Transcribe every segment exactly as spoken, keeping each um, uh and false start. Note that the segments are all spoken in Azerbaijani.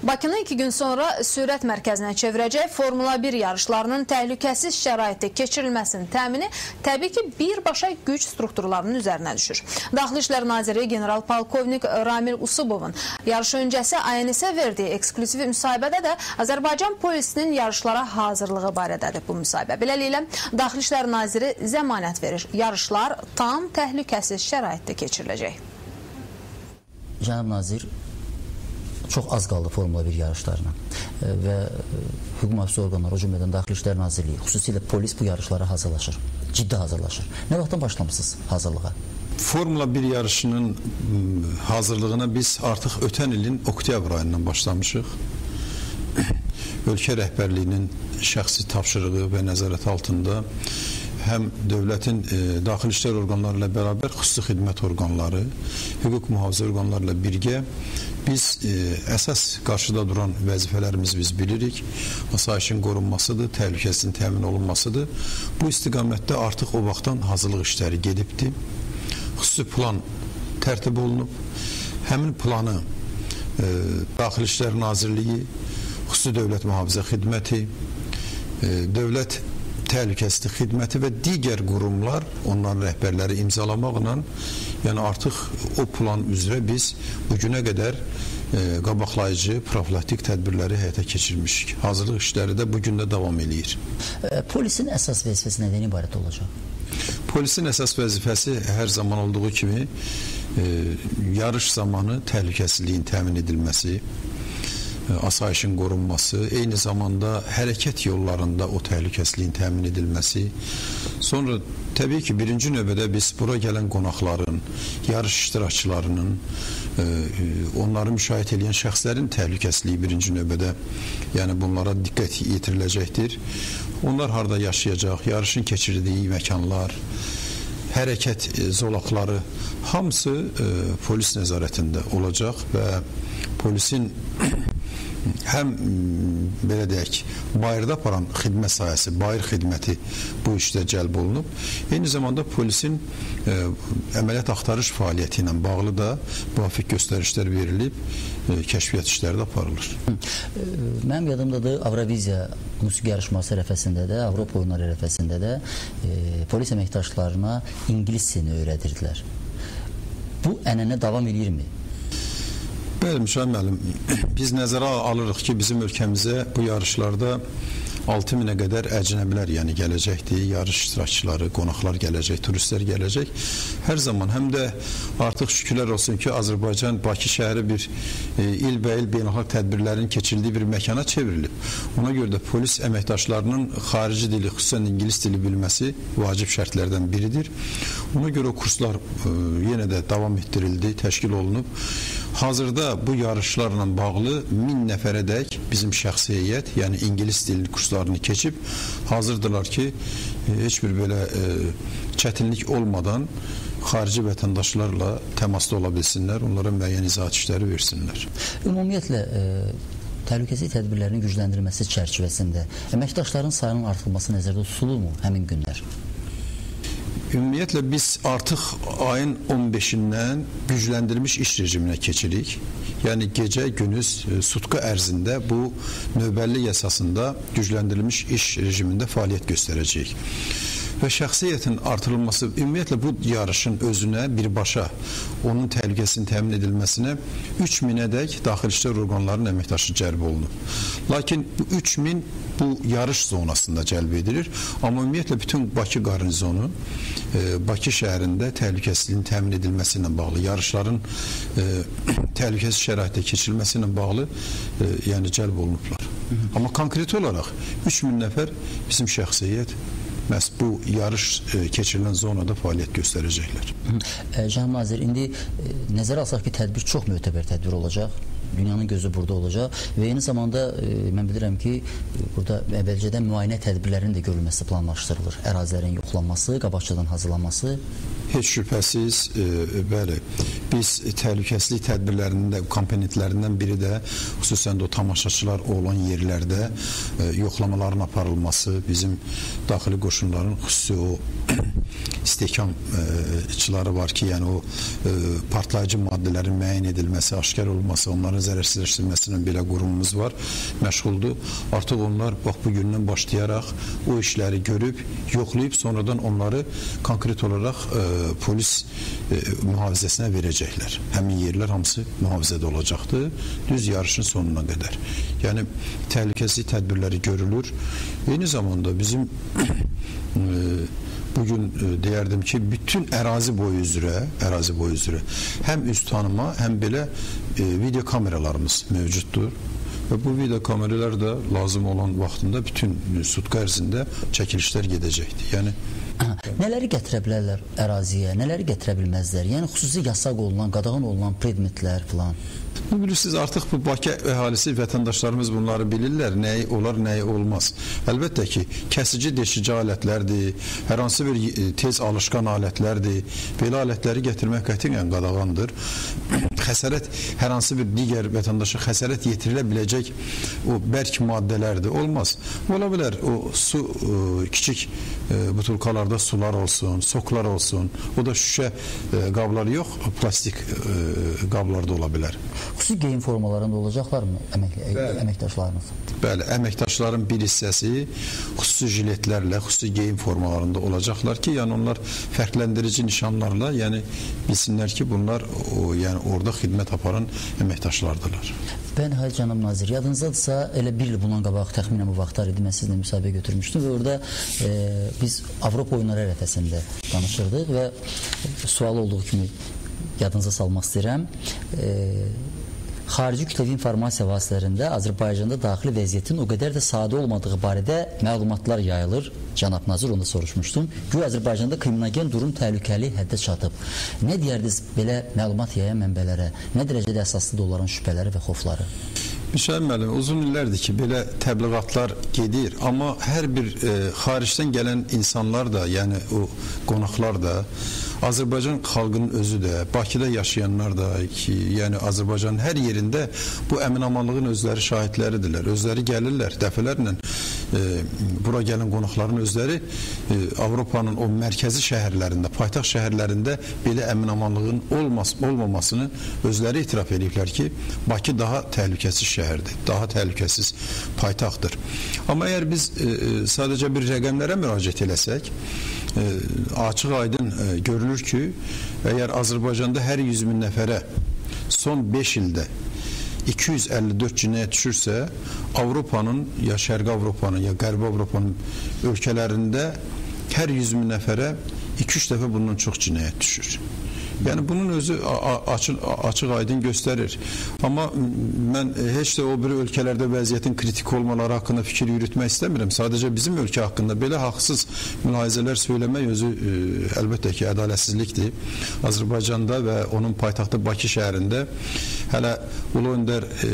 Bakını iki gün sonra sürət mərkəzinə çevirəcək Formula bir yarışlarının təhlükəsiz şəraitdə keçirilməsinin təmini təbii ki, birbaşa güc strukturlarının üzərinə düşür. Daxili İşlər Naziri General Polkovnik Ramil Usubovun yarış öncəsi A N S-ə verdiyi ekskluziv müsahibədə də Azərbaycan polisinin yarışlara hazırlığı barədədir bu müsahibə. Beləliklə, Daxili İşlər Naziri zəmanət verir. Yarışlar tam təhlükəsiz şəraitdə keçiriləcək. Cənab Nazir, çox az qaldı Formula bir yarışlarına və hüquq mühafizə orqanları, o cümlədən Daxili İşlər Nazirliyi, xüsusilə polis bu yarışlara hazırlaşır, ciddi hazırlaşır. Nə vaxtdan başlamışsınız hazırlığa? Formula bir yarışının hazırlığına biz artıq ötən ilin oktyabr ayından başlamışıq. Ölkə rəhbərliyinin şəxsi tapşırığı və nəzarət altında həm dövlətin e, daxili işlər orqanları ilə bərabər xüsusi xidmət orqanları, hüquq mühafizə orqanları ilə birgə biz e, əsas qarşıda duran vəzifələrimizi biz bilirik. Asayişin qorunmasıdır, təhlükəsizliyin təmin olunmasıdır. Bu istiqamətdə artıq o vaxtdan hazırlıq işləri gedibdir. Xüsusi plan tərtib olunub. Həmin planı e, Daxili İşlər Nazirliyi, xüsusi dövlət mühafizə xidməti, e, dövlət təhlükəsizlik xidməti və digər qurumlar, onların rəhbərləri imzalamaqla, yəni artıq o plan üzrə biz bugünə qədər e, qabaqlayıcı profilaktik tədbirləri həyata keçirmişik. Hazırlıq işləri də bugün də davam eləyir. E, polisin əsas vəzifəsi nədən ibarət olacaq? Polisin əsas vəzifəsi hər zaman olduğu kimi e, yarış zamanı təhlükəsizliyin təmin edilməsi, asayişin qorunması, eyni zamanda hərəkət yollarında o təhlükəsizliyin təmin edilməsi. Sonra təbii ki, birinci növbədə biz bura gələn qonaqların, yarış iştirakçılarının, e, onları müşahidə edən şəxslərin təhlükəsizliyi birinci növbədə, yəni bunlara diqqət yetiriləcəkdir. Onlar harada yaşayacaq, yarışın keçirdiyi məkanlar, hərəkət e, zolaqları hamısı e, polis nəzarətində olacaq və polisin həm belə deyək, bayırda aparan xidmət sahəsi, bayır xidməti bu işdə cəlb olunub. Eyni zamanda polisin e, əməliyyat axtarış fəaliyyəti ilə bağlı da müvafiq göstərişlər verilib, e, kəşfiyyat işləri də aparılır. Mənim yadımdadır, Avroviziya musiqi yarışması ərəfəsində də, Avropa oyunları ərəfəsində də e, polis əməkdaşlarına ingilis dilini öyrədirdilər. Bu ənənə davam edirmi? Bəli, Müşahid müəllim, biz nəzərə alırıq ki, bizim ölkəmizə bu yarışlarda altı minə qədər əcnəbilər, yəni gələcəkdir, yarış iştirakçıları, qonaqlar gələcək, turistlər gələcək. Hər zaman həm də artıq şükürlər olsun ki, Azərbaycan, Bakı şəhəri bir e, ilbəil beynəlxalq tədbirlərin keçildiyi bir məkana çevrilib. Ona görə də polis əməkdaşlarının xarici dili, xüsusən ingilis dili bilməsi vacib şərtlərdən biridir. Ona görə o kurslar e, yenə də davam etdirildi, təşkil olunub. Hazırda bu yarışlarla bağlı min nəfərədək bizim şəxsi heyət, yəni ingilis dilli kurslarını keçib hazırdırlar ki, heç bir belə e, çətinlik olmadan xarici vətəndaşlarla təmasda ola bilsinlər, onlara müəyyən izahat işləri versinlər. Ümumiyyətlə, e, təhlükəsizlik tədbirlərinin gücləndirilməsi çərçivəsində əməkdaşların sayının artırılması nəzərdə tutulurmu həmin günlər? Ümumiyyətlə, biz artıq ayın on beşindən gücləndirilmiş iş rejiminə keçirik. Yəni, gecə, günüz, sutka ərzində bu növbəllik əsasında gücləndirilmiş iş rejimində fəaliyyət göstərəcəyik. Və şəxsiyyətin artırılması, ümumiyyətlə bu yarışın özünə birbaşa onun təhlükəsinin təmin edilməsinə üç minədək daxili işlər orqanlarının əməkdaşı cəlb olunub. Lakin bu üç min bu yarış zonasında cəlb edilir. Amma ümumiyyətlə bütün Bakı qarnizonu e, Bakı şəhərində təhlükəsizliyin təmin edilməsi ilə bağlı, yarışların e, təhlükəsiz şəraitdə keçirilməsi ilə bağlı e, yəni cəlb olunublar. Amma konkret olaraq üç min nəfər bizim şəxsiyyət məhz bu yarış e, keçirilən zonada fəaliyyət göstərəcəklər. Cənab Nazir, indi e, nəzərə alsaq ki, tədbir çox mötəbər tədbir olacaq. Dünyanın gözü burada olacaq və eyni zamanda e, mən bilirəm ki, e, burada əvvəlcədən müayinə tədbirlərinin də görülməsi planlaşdırılır. Ərazilərin yoxlanması, qabaqcadan hazırlanması. Heç şübhəsiz, e, bəli, biz təhlükəsizlik tədbirlərinin də komponentlərindən biri də xüsusən də o tamaşaçılar olan yerlərdə e, yoxlamaların aparılması, bizim daxili qoşulmaların qoşunların xüsusi o istehkamçıları var ki, yəni o e, partlayıcı maddələrin müəyyən edilməsi, aşkar olması, onların zərərsizləşdirilməsinin belə qurumumuz var, məşğuldur. Artıq onlar bax bu gündən başlayaraq o işləri görüb, yoxlayıb, sonradan onları konkret olaraq e, polis e, mühafizəsinə verəcəklər. Həmin yerlər hamısı mühafizədə olacaqdır, düz yarışın sonuna qədər. Yəni təhlükəsizlik tədbirləri görülür. Eyni zamanda bizim e, bugün e, deyərdim ki, bütün ərazi boyu üzrə, ərazi boyu üzrə həm üz tanıma, həm belə e, video kameralarımız mövcuddur. Və bu video kameralar da lazım olan vaxtında bütün sutka ərzində çəkilişlər gedəcəkdir. Yəni nələri gətirə bilərlər əraziyə, nələri gətirə bilməzlər? Yəni xüsusi yasaq olunan, qadağan olunan predmetlər falan. Bilirsiniz, artıq bu Bakı əhalisi, vətəndaşlarımız bunları bilirlər, nəyi olar, nəyi olmaz. Əlbəttə ki, kəsici, deşici alətlərdir, hər hansı bir tez alışqan alətlərdir. Belə alətləri gətirmək qətiyyən qadağandır. Xəsarət, hər hansı bir digər vətəndaşa xəsarət yetirilə biləcək o bərk maddələrdir. Olmaz. Ola bilər, o su, o, kiçik e, butulkalarda sular olsun, soklar olsun, o da şüşə e, qabları yox, plastik e, qablarda ola bilər. Xüsusi geyim formalarında olacaqlarmı əmək, əməkdaşlarımız? Bəli, əməkdaşların bir hissəsi xüsusi jiletlərlə, xüsusi geyim formalarında olacaqlar ki, yəni onlar fərqləndirici nişanlarla, yəni bilsinlər ki, bunlar o, yəni orada xidmət aparan əməkdaşlardırlar. Və nəhayət cənab nazir, yadınızdadırsa, elə bir il bundan qabaq təxminən bu vaxtlar idi, mən sizinlə müsahibə götürmüşdüm və orada e, biz Avropa oyunları ərəfəsində danışırdıq və sual olduğu kimi yadınıza salmaq istəyirəm. E, Xarici kütləvi informasiya vasitələrində Azərbaycanda daxili vəziyyətin o qədər də sadə olmadığı barədə məlumatlar yayılır. Cənab nazir, onu da soruşmuşdum. Güya Azərbaycanda kriminogen durum təhlükəli həddə çatıb. Nə deyərdiniz belə məlumat yayan mənbələrə? Nə dərəcədə əsaslıdır onların şübhələri və xofları? Müşahid müəllim, uzun illərdir ki, belə təbliğatlar gedir, amma hər bir e, xaricdən gələn insanlar da, yəni o qonaqlar da, Azərbaycan xalqının özü də, Bakıda yaşayanlar da ki, yəni Azərbaycanın hər yerində bu əmin-amanlığın özləri şahidləridirlər. Özləri gəlirlər, dəfələrlə e, bura gələn qonaqların özləri e, Avropanın o mərkəzi şəhərlərində, paytaxt şəhərlərində belə əmin-amanlığın olmas olmamasını özləri etiraf ediblər ki, Bakı daha təhlükəsiz şəhərdir, daha təhlükəsiz paytaxtdır. Amma əgər biz e, sadəcə bir rəqəmlərə müraciət eləsək, e, açıq aydın e, görülür ki, əgər Azərbaycanda hər yüz min nəfərə son beş ildə iki yüz əlli dörd cinayət düşürsə, Avropanın, ya Şərqi Avropanın, ya Qərbi Avropanın ölkələrində hər yüz min nəfərə iki üç dəfə bundan çox cinayət düşür. Yəni bunun özü açıq, açıq aydın göstərir. Amma mən heç də o bir ölkələrdə vəziyyətin kritik olmaları haqqında fikir yürütmək istəmirəm. Sadəcə bizim ölkə haqqında belə haqsız mülahizələr söyləmək özü e, əlbəttə ki, ədalətsizlikdir. Azərbaycanda və onun paytaxtı Bakı şəhərində hələ Ulu Öndər e,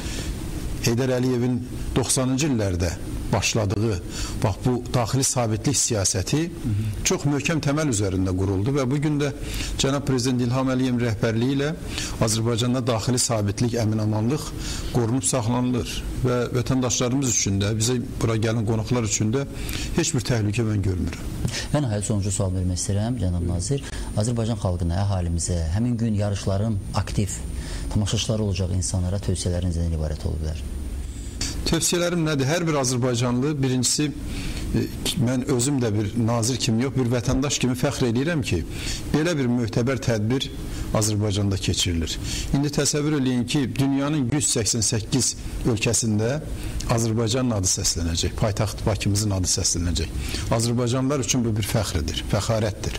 Heydər Əliyevin doxsanıncı illərdə başladığı bax bu daxili sabitlik siyasəti çox möhkəm təməl üzərində quruldu və bugün də cənab prezident İlham Əliyevin rəhbərliyi ilə Azərbaycanda daxili sabitlik, əmin-amanlıq qorunub saxlanılır və vətəndaşlarımız üçün də, bizə bura gələn qonaqlar üçün də heç bir təhlükə mən görmürəm. Və nəhayət sonuncu sual vermək istəyirəm, cənab nazir. Azərbaycan xalqına, əhalimizə həmin gün yarışların aktiv tamaşaçıları olacaq insanlara tövsiyələriniz nədən ibarət ola bilər? Tövsiyələrim nədir? Hər bir Azərbaycanlı, birincisi, mən özüm də bir nazir kimi yox, bir vətəndaş kimi fəxr edirəm ki, belə bir möhtəbər tədbir Azərbaycanda keçirilir. İndi təsəvvür eləyin ki, dünyanın yüz səksən səkkiz ölkəsində Azərbaycanın adı səslənəcək, paytaxt Bakımızın adı səslənəcək. Azərbaycanlılar üçün bu bir fəxridir, fəxarətdir.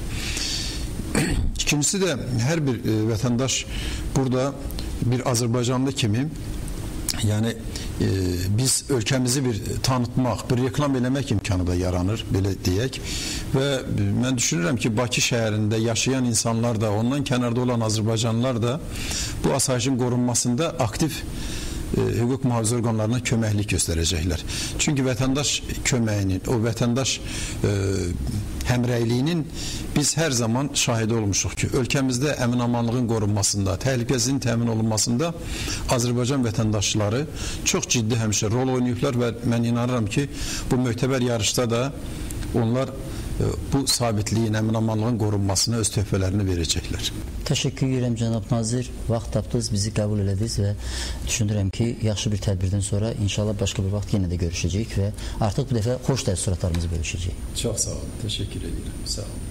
İkincisi də hər bir vətəndaş burada bir Azərbaycanlı kimi, yəni e, biz ölkəmizi bir tanıtmaq, bir reklam eləmək imkanı da yaranır, belə deyək. Və mən düşünürəm ki, Bakı şəhərində yaşayan insanlar da, ondan kənarda olan Azərbaycanlılar da bu asayişin qorunmasında aktiv e, hüquq mühafizə orqanlarına köməklik göstərəcəklər. Çünki vətəndaş köməyinin, o vətəndaş e, həmrəyliyinin biz hər zaman şahidi olmuşuq ki, ölkəmizdə əmin-amanlığın qorunmasında, təhlükəsizliyin təmin olunmasında Azərbaycan vətəndaşları çox ciddi həmişə rol oynayıblar və mən inanıram ki, bu möhtəbər yarışda da onlar bu sabitliyin, əmin-amanlığın qorunmasına öz töhfələrini verəcəklər. Təşəkkür edirəm cənab nazir. Vaxt tapdınız, bizi qəbul elədiniz və düşünürəm ki, yaxşı bir tədbirdən sonra inşallah başqa bir vaxt yenə də görüşəcəyik və artıq bu dəfə xoş təəssüratlarımızı bölüşəcəyik. Çox sağ olun. Təşəkkür edirəm. Sağ olun.